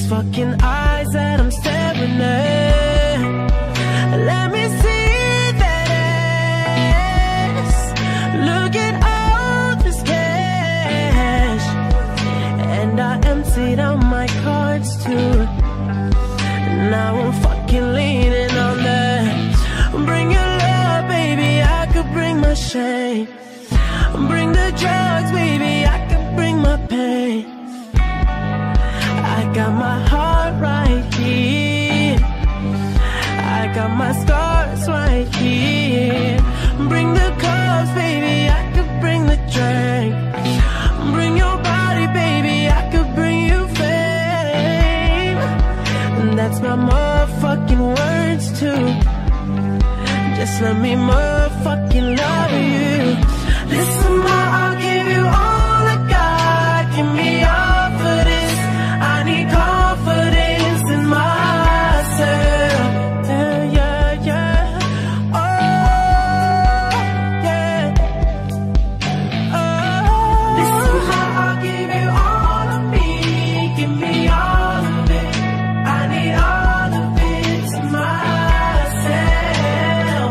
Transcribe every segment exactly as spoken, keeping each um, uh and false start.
these fucking eyes that I'm staring at. Let me see that ass. Look at all this cash. And I emptied out my cards too. Now I'm fucking leaning on that. Bring your love, baby, I could bring my shame. Bring the drugs, baby, I could bring my pain. I got my heart right here. I got my scars right here. Bring the cups, baby, I could bring the drink. Bring your body, baby, I could bring you fame. And that's my motherfucking words too. Just let me motherfucking love you. Listen, ma, I'll give you all I got. Give me all for this. I need confidence in myself. Yeah, yeah, yeah. Oh, yeah. Oh. Listen, ma, I'll give you all of me. Give me all of it. I need all of it to myself.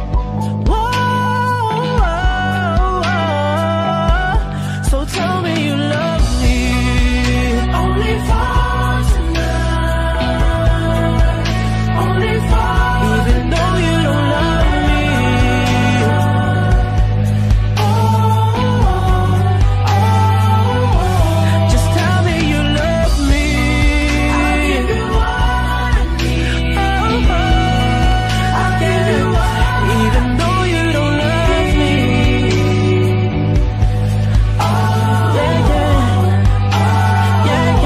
Whoa, so tell me you love me. Only for tonight. Only for. Even though you don't love me. Oh, oh, oh. Just tell me you love me. I'll give you what I need. Oh, oh. I'll give you what I need. Even though you don't love me. Oh, yeah, yeah. Yeah,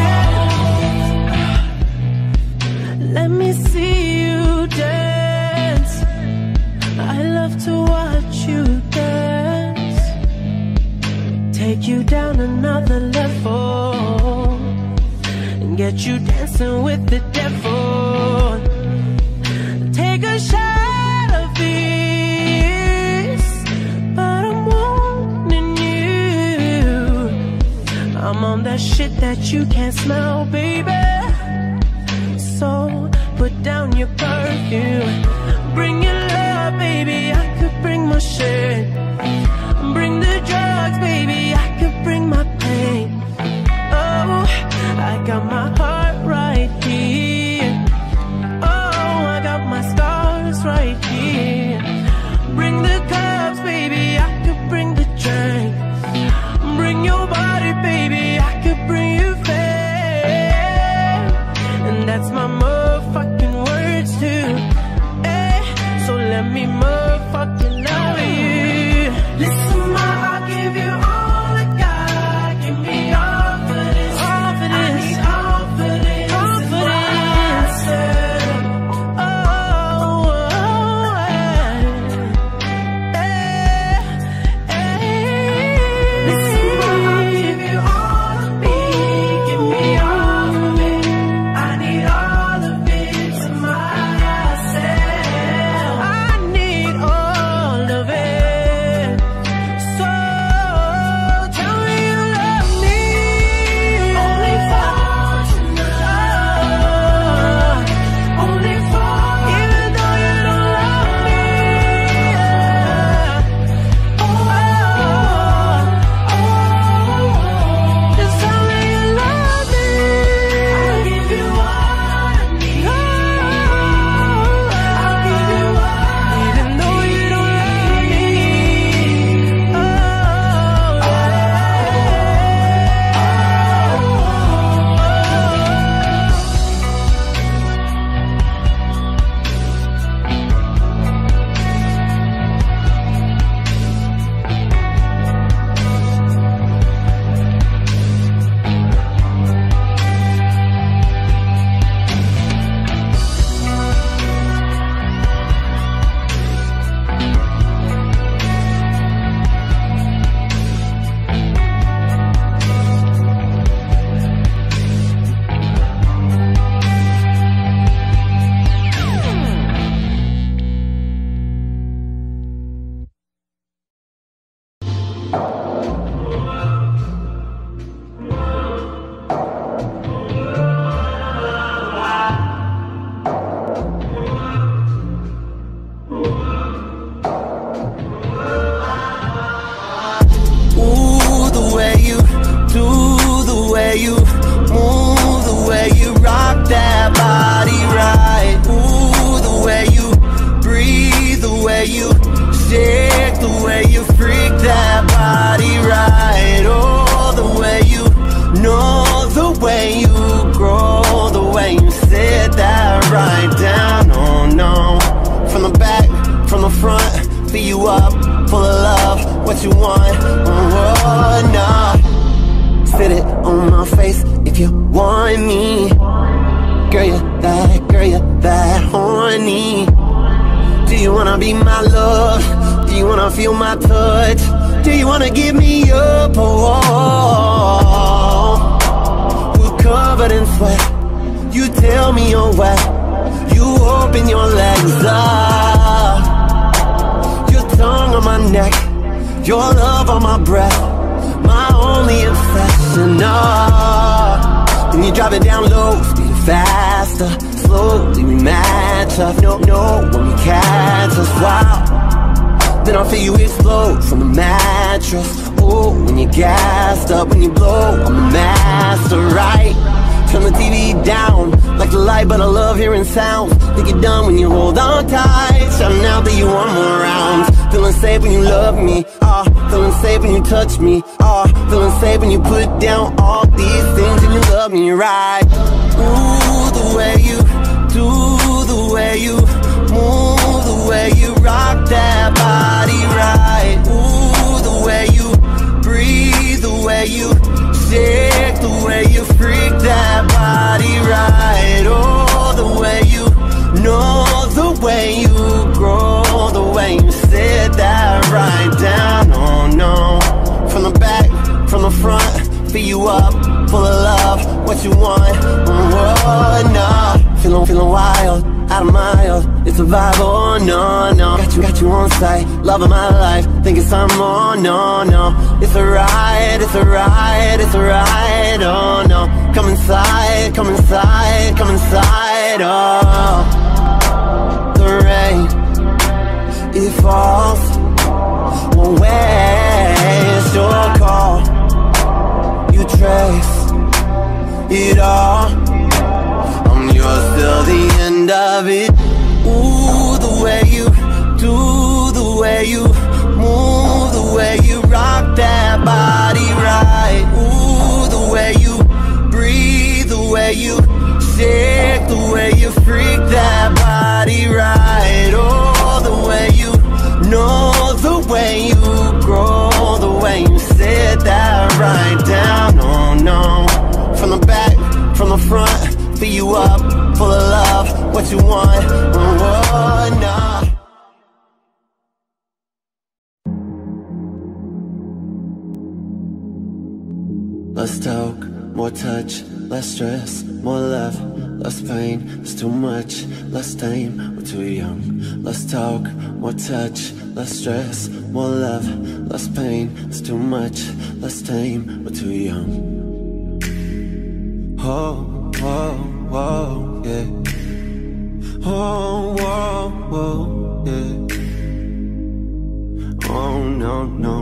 yeah. Let me see you dance. I love to watch you dance. Take you down another level and get you dancing with the devil. Take a shot of this, but I'm wanting you. I'm on that shit that you can't smell, baby. So put down your perfume. Bring your love, baby, I could bring my shit. Bring the drugs, baby, I could bring my pain. Oh, I got my heart right here. Oh, I got my scars right here. Bring the cups, baby, I could bring the drink. Bring your body, baby, I could bring you fame. And that's my motherfucking words too. Eh, so let me motherfucking love you. Listen, ma, I'll give you all I got. Give me way you grow, the way you sit that right down. Oh no, from the back, from the front, fill you up, full of love, what you want. Oh nah, spit it on my face if you want me. Girl, you're that, girl, you're that horny. Do you wanna be my love? Do you wanna feel my touch? Do you wanna give me up? Oh, we're covered in sweat. You tell me you're wet. You open your legs up. Your tongue on my neck. Your love on my breath. My only obsession. Oh, when you drop it down low, speed it faster. Slowly we match up. No, no, when we catch us, wow. Then I'll feel you explode from the mattress. Oh, when you're gassed up, when you blow, I'm the master, right? Turn the T V down, like the light, but I love hearing sounds. Think you're done when you hold on tight. Shouting out that you want more rounds. Feeling safe when you love me. Ah, uh, feeling safe when you touch me. Ah, uh, feeling safe when you put down all these things and you love me, right? Ooh, the way you do, the way you move, the way you rock that body right. Ooh, the way you breathe, the way you shake, the way you freak that body right. Oh, the way you know, the way you grow, the way you sit that right down. Oh no, from the back, from the front, fill you up, full of love, what you want. Oh no, feeling, feeling wild, out of miles, it's a vibe, oh no, no. Got you, got you on sight, love of my life, thinking some more, no, no. It's a ride, it's a ride, it's a ride, oh no. Come inside, come inside, come inside, oh. The rain, it falls, won't waste your call. You trace it all, I'm yours till the end of it. Ooh, the way you do, the way you move, the way you rock that body right. Ooh, the way you breathe, the way you shake, the way you freak that body right. Oh, the way you know, the way you grow, the way you sit that right down. Oh no, from the back, from the front, fill you up, full of love, what you want. Oh no. Let's talk, more touch, less stress, more love, less pain, it's too much, less tame, we're too young. Let's talk, more touch, less stress, more love, less pain, it's too much, less tame, we're too young. Oh, oh, oh, yeah. Oh, whoa, whoa, yeah. Oh, no, no.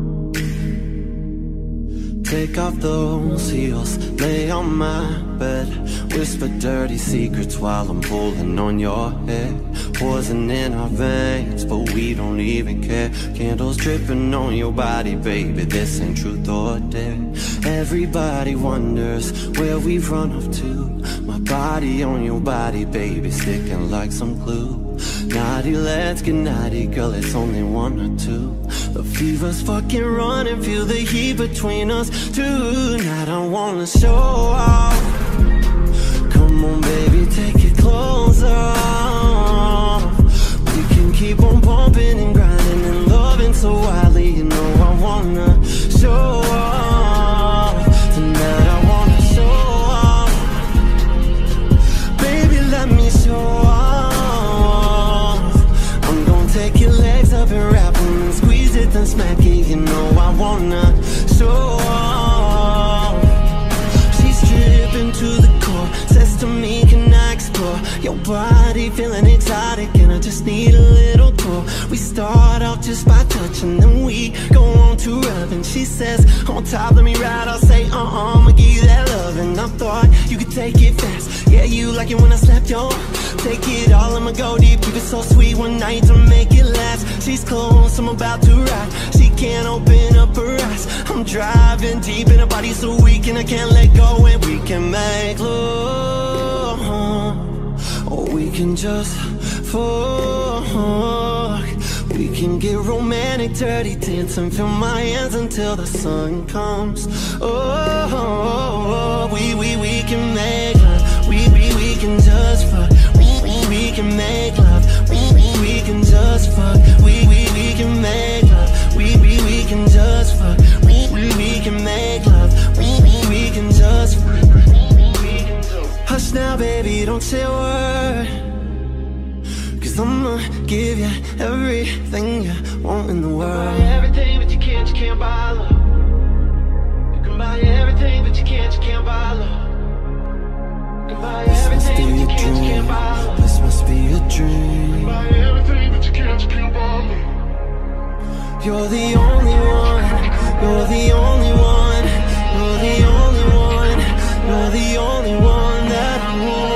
Take off those heels, lay on my bed, whisper dirty secrets while I'm pulling on your head. Poison in our veins, but we don't even care. Candles dripping on your body, baby, this ain't truth or dare. Everybody wonders where we've run off to. My body on your body, baby, sticking like some glue. Naughty, let's get naughty, girl, it's only one or two. The fever's fucking running, feel the heat between us tonight. I wanna show off. Come on, baby, take your clothes off. We can keep on pumping and grinding and loving so wildly. You know I wanna show off. Tonight I wanna show off. Baby, let me show off. I'm gonna take your legs up and wrap them and squeeze it and smack it. You know I wanna show off. She's stripping to the core, says to me, can I explore your body, feeling exotic, and I just need a little tour. We start off just by touching, then we go on to rubbing. She says, on top, let me ride. I'll say, uh-uh, I'ma give you that love. And I thought you could take it fast. Yeah, you like it when I slap your take it all, I'ma go deep, keep it so sweet one night to make it last. She's close, I'm about to ride. She can't open up her eyes. I'm driving deep in her body so weak and I can't let go. And we can make love, or we can just fuck. We can get romantic, dirty dancing, feel my hands until the sun comes. Oh, we, we, we can make love. We, we, we can just fuck. We, we, we can make love. We, we, we can just fuck. We, we, we can make love. We, we, we can just fuck. We, we, we can make love. We, we, we can just fuck. Hush now, baby, don't say a word, 'cause I'ma give you everything you want in the world. You can buy everything, but you can't, you can't buy love. You can buy everything, but you can't, you can't buy love. You can buy everything, but you can't, you can't buy love. This must be a dream. You can buy everything, but you can't, you can't buy love. You're the only one. You're the only one. You're the only one. You're the only one that I want.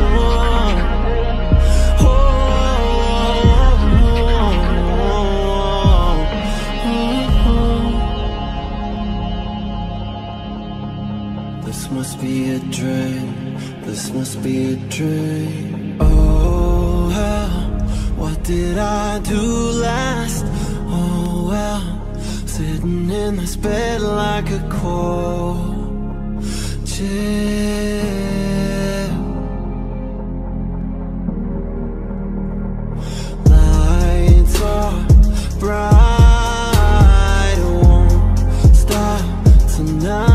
This must be a dream, this must be a dream. Oh, hell, what did I do last? Oh, well, sitting in this bed like a cold chill. Lights are bright, it won't stop tonight.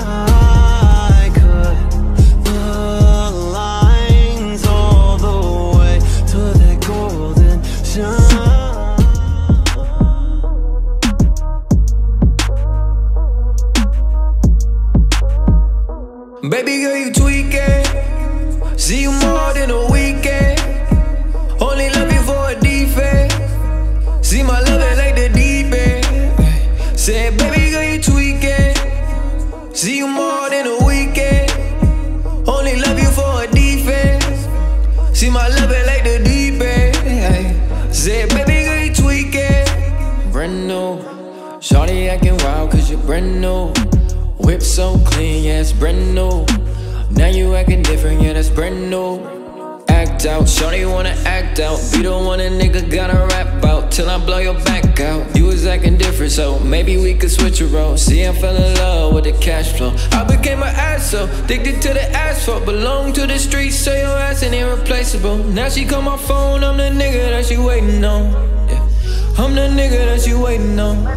Baby girl, you tweaking. See you more than a weekend. Only love you for a defect. See my love it like the deep end. Said, baby girl, you tweaking. See you more than a weekend. Only love you for a defect. See my love it like the deep end. Said, baby girl, you tweaking. Brand new. Shawty acting wild 'cause you're brand new. Whip so clean, yeah, it's brand new. Now you acting different, yeah, that's brand new. Act out, shawty wanna act out. Be the one a nigga gotta rap out till I blow your back out. You was acting different, so maybe we could switch a role. See, I fell in love with the cash flow. I became an asshole, addicted to the asphalt. Belong to the streets, so your ass ain't irreplaceable. Now she call my phone, I'm the nigga that she waiting on. Yeah, I'm the nigga that she waiting on.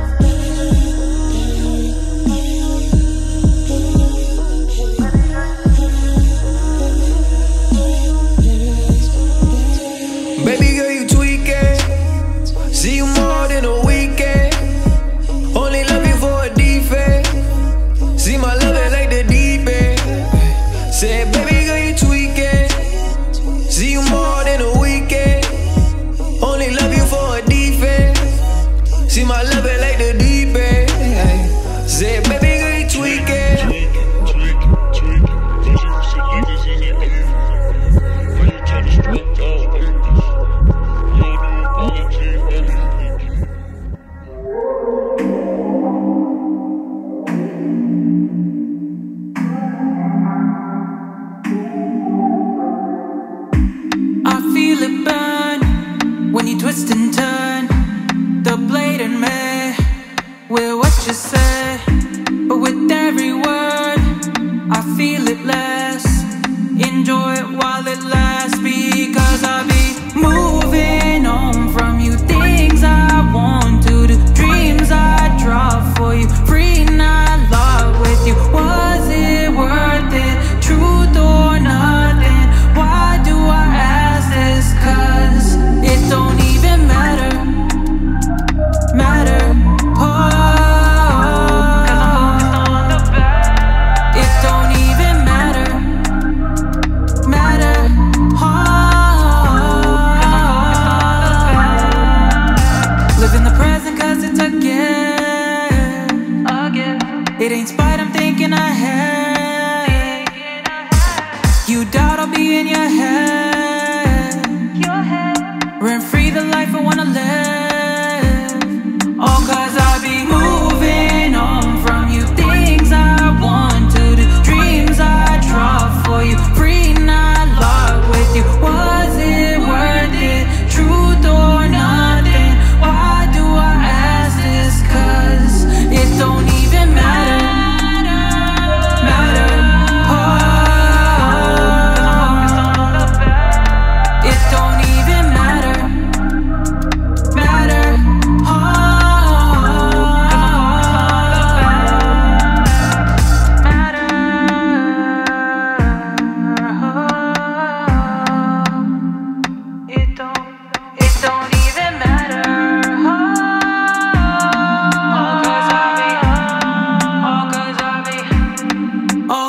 Baby girl, you tweaking. See you more than a weekend. Only love you for a defect. See my love it like the deep end. Said, baby girl, you tweaking. See you more than a weekend. Only love you for a defect. See my love it like the deep end. Said, baby girl, you tweaking. Twist and turn the blade in me with what you say, but with every word I feel it less. Enjoy it while it lasts, because I be moving on from you. Things I want to do, dreams I draw for you, free not love with you. Was it worth it? Truth or nothing? Why do I ask this? 'Cause it don't even matter, matter, oh, it don't even matter, matter.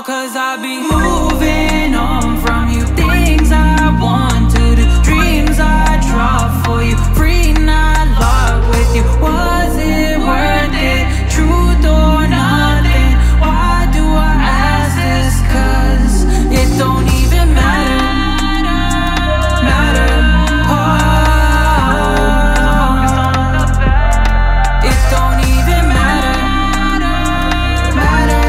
cause I be moving on from you. Things I want to do, dreams I drop for you. Free, not locked with you. Was it worth it? Truth or nothing? Why do I ask this? Cause it don't even matter. Matter. Oh, it don't even matter. Matter.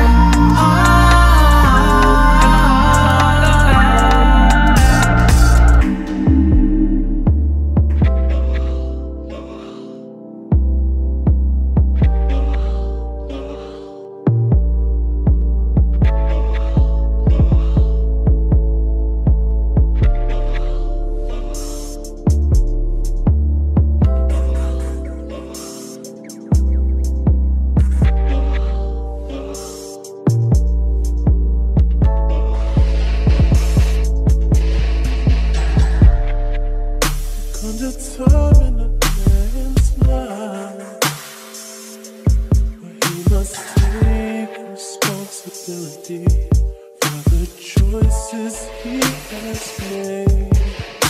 Comes a time in a man's life where he must take responsibility for the choices he has made.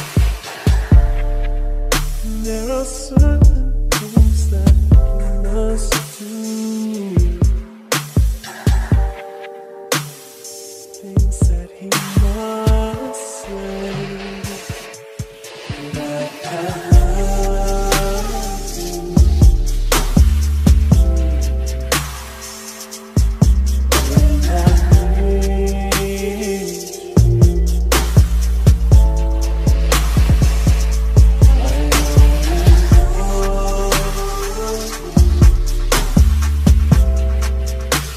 There are certain things that he must do, things that he must say.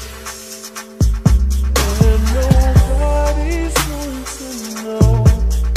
Nobody's going to know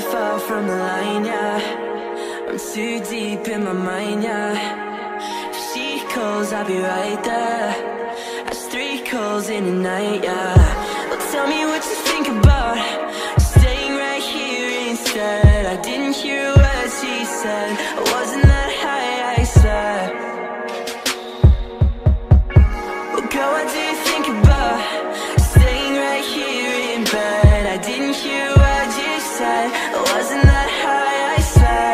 far from the line, yeah. I'm too deep in my mind, yeah. If she calls, I'll be right there. That's three calls in a night, yeah. Well, tell me what you think about staying right here instead. I didn't hear a word she said. I wasn't that high, I swear. Well, girl, what do you think about staying right here in bed? I didn't hear a word you said. I wasn't that high, I swear.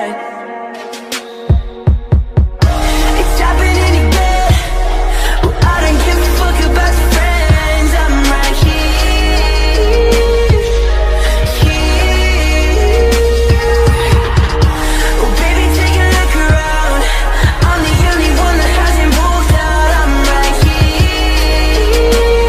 It's happening again. Well, I don't give a fuck about your friends. I'm right here, here. Oh, baby, take a look around. I'm the only one that hasn't walked out. I'm right here,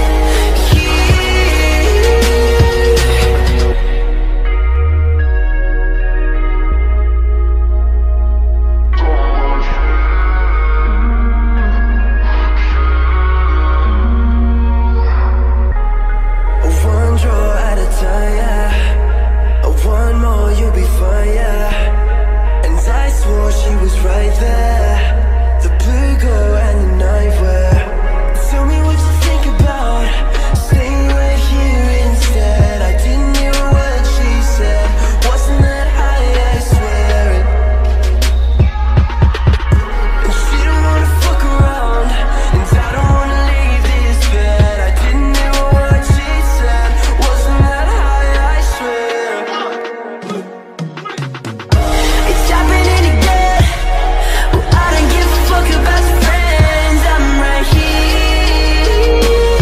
one draw at a time, yeah. One more, you'll be fine, yeah. And I swore she was right there. The blue girl and the night wear. Tell me what you think about staying right here instead. I didn't hear a word she said. Wasn't that high, I swear it. And she don't wanna fuck around, and I don't wanna leave this bed. I didn't hear a word she said. Wasn't that high, I swear. It's happening again. Well, I don't give a fuck about your friends. I'm right here,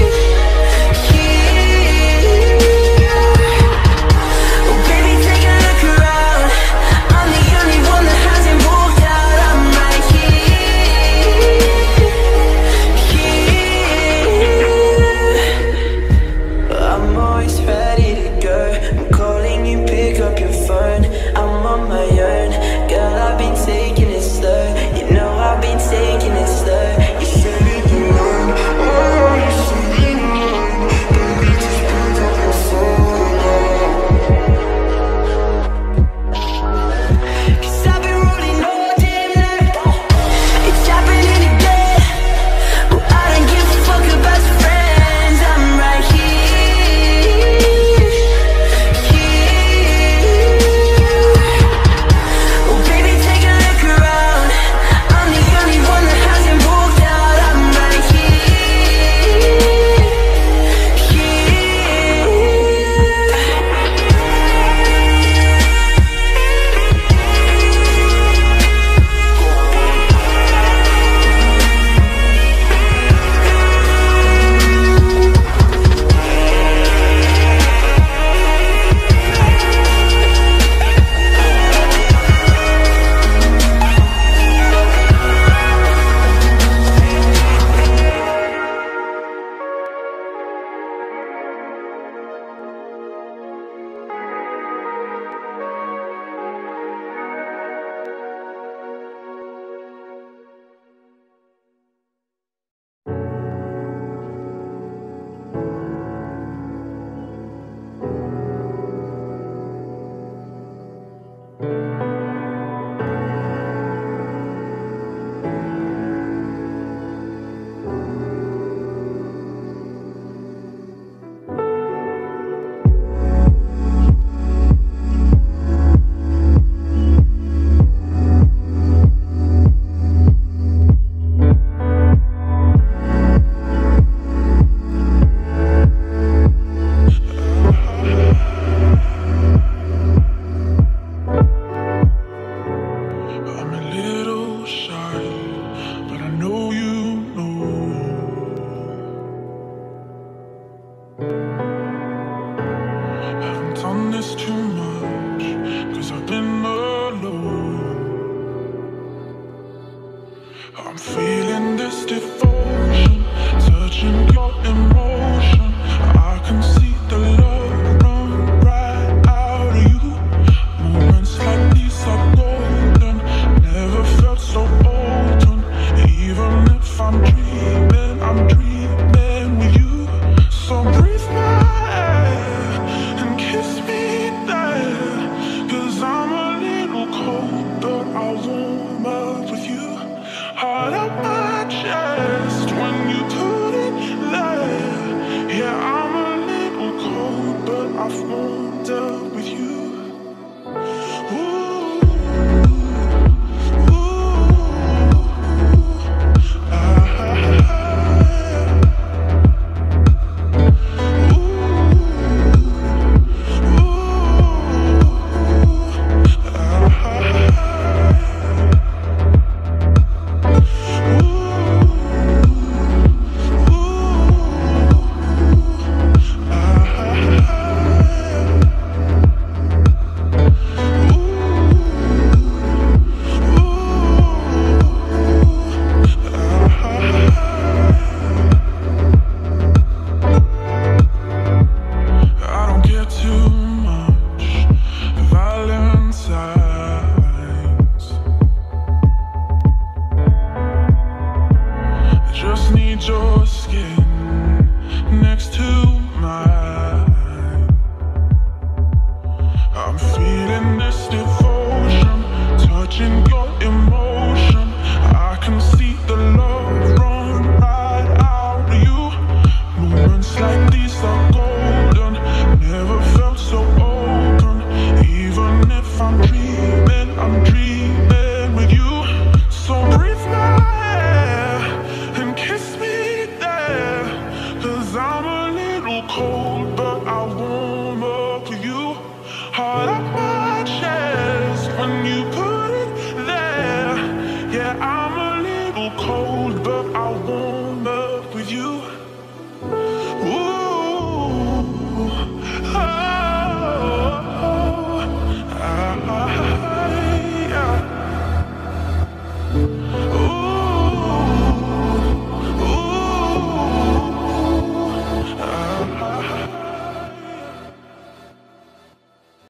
here. Oh, baby, take a look around. I'm the only one that hasn't walked out. I'm right here, here. I'm always ready to go. I'm calling you, pick up your phone. I'm on my own. Girl, I've been taking it slow. You know I've been taking it slow.